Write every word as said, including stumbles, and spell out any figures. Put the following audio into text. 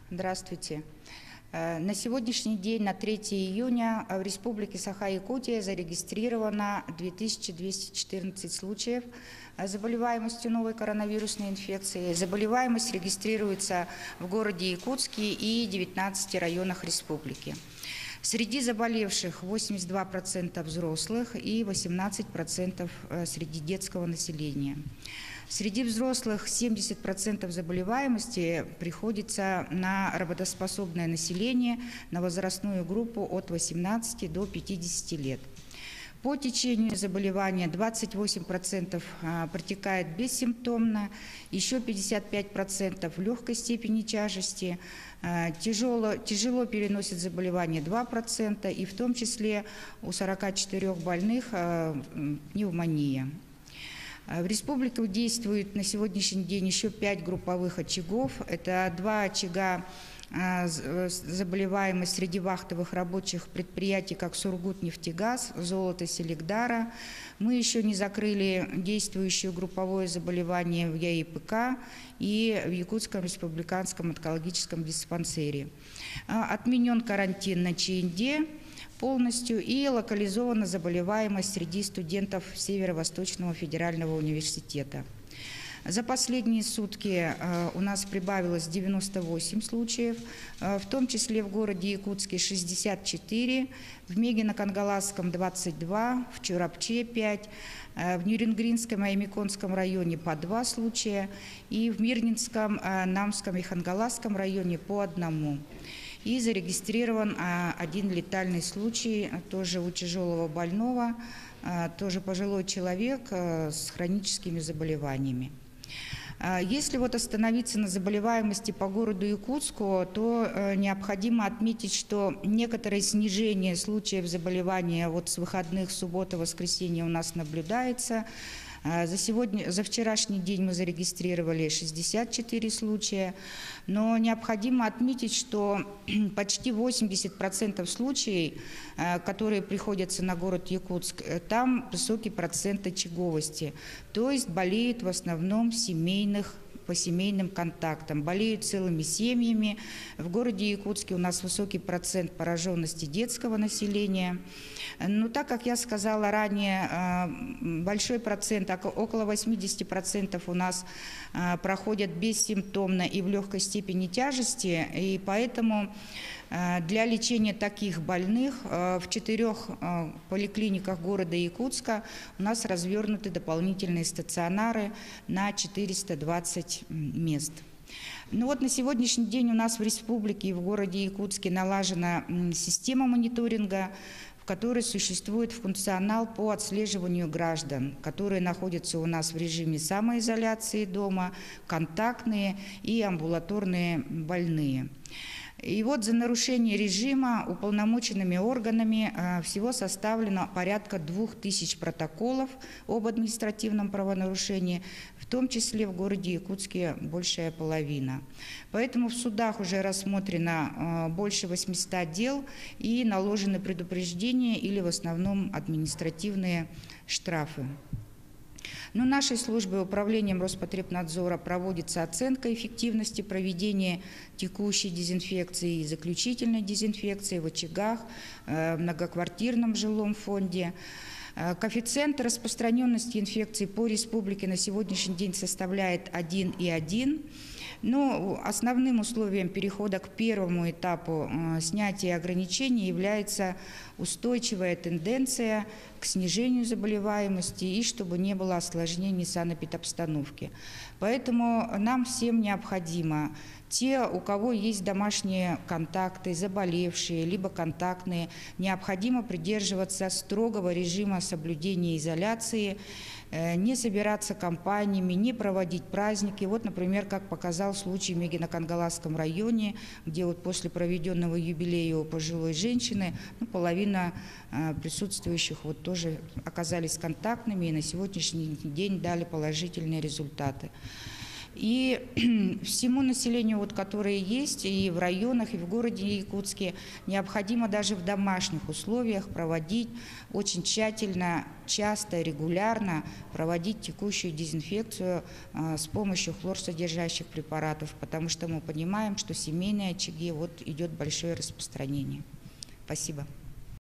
Здравствуйте. На сегодняшний день, на третье июня, в Республике Саха-Якутия зарегистрировано две тысячи двести четырнадцать случаев заболеваемости новой коронавирусной инфекцией. Заболеваемость регистрируется в городе Якутске и девятнадцати районах республики. Среди заболевших восемьдесят два процента взрослых и восемнадцать процентов среди детского населения. Среди взрослых семьдесят процентов заболеваемости приходится на работоспособное население, на возрастную группу от восемнадцати до пятидесяти лет. По течению заболевания двадцать восемь процентов протекает бессимптомно, еще пятьдесят пять процентов в легкой степени тяжести, тяжело, тяжело переносит заболевание два процента, и в том числе у сорока четырёх больных пневмония. В республике действует на сегодняшний день еще пять групповых очагов. Это два очага заболеваемости среди вахтовых рабочих предприятий, как Сургутнефтегаз, Золото Селигдара. Мы еще не закрыли действующее групповое заболевание в ЯИПК и в Якутском республиканском онкологическом диспансере. Отменен карантин на ЧНД полностью и локализована заболеваемость среди студентов Северо-Восточного федерального университета. За последние сутки у нас прибавилось девяносто восемь случаев, в том числе в городе Якутске шестьдесят четыре, в Мегино-Кангаласском двадцать два, в Чурапче пять, в Нюрингринском и Аймиконском районе по два случая и в Мирнинском, Намском и Хангаласском районе по одному. И зарегистрирован один летальный случай, тоже у тяжелого больного, тоже пожилой человек с хроническими заболеваниями. Если вот остановиться на заболеваемости по городу Якутску, то необходимо отметить, что некоторое снижение случаев заболевания вот с выходных, суббота, воскресенье у нас наблюдается. За, сегодня, за вчерашний день мы зарегистрировали шестьдесят четыре случая, но необходимо отметить, что почти восемьдесят процентов случаев, которые приходятся на город Якутск, там высокий процент очаговости, то есть болеют в основном семейных по семейным контактам, болеют целыми семьями. В городе Якутске у нас высокий процент пораженности детского населения. Но так как я сказала ранее, большой процент, около восьмидесяти процентов у нас проходят бессимптомно и в легкой степени тяжести, и поэтому для лечения таких больных в четырех поликлиниках города Якутска у нас развернуты дополнительные стационары на четыреста двадцать мест. Ну вот на сегодняшний день у нас в республике и в городе Якутске налажена система мониторинга, в которой существует функционал по отслеживанию граждан, которые находятся у нас в режиме самоизоляции дома, контактные и амбулаторные больные. И вот за нарушение режима уполномоченными органами всего составлено порядка двух тысяч протоколов об административном правонарушении, в том числе в городе Якутске большая половина. Поэтому в судах уже рассмотрено больше восьмисот дел и наложены предупреждения или в основном административные штрафы. Но нашей службой управлением Роспотребнадзора проводится оценка эффективности проведения текущей дезинфекции и заключительной дезинфекции в очагах, в многоквартирном жилом фонде. Коэффициент распространенности инфекции по республике на сегодняшний день составляет один и один. Но основным условием перехода к первому этапу снятия ограничений является устойчивая тенденция к снижению заболеваемости и чтобы не было осложнений санэпидобстановки. Поэтому нам всем необходимо, те, у кого есть домашние контакты, заболевшие, либо контактные, необходимо придерживаться строгого режима соблюдения изоляции, не собираться компаниями, не проводить праздники. Вот, например, как показал случай в Мегино-Кангаласском районе, где вот после проведенного юбилея у пожилой женщины ну, половина присутствующих вот тоже оказались контактными и на сегодняшний день дали положительные результаты. И всему населению, вот, которое есть и в районах, и в городе Якутске, необходимо даже в домашних условиях проводить очень тщательно, часто, регулярно проводить текущую дезинфекцию а, с помощью хлорсодержащих препаратов, потому что мы понимаем, что семейные очаги вот, идет большое распространение. Спасибо.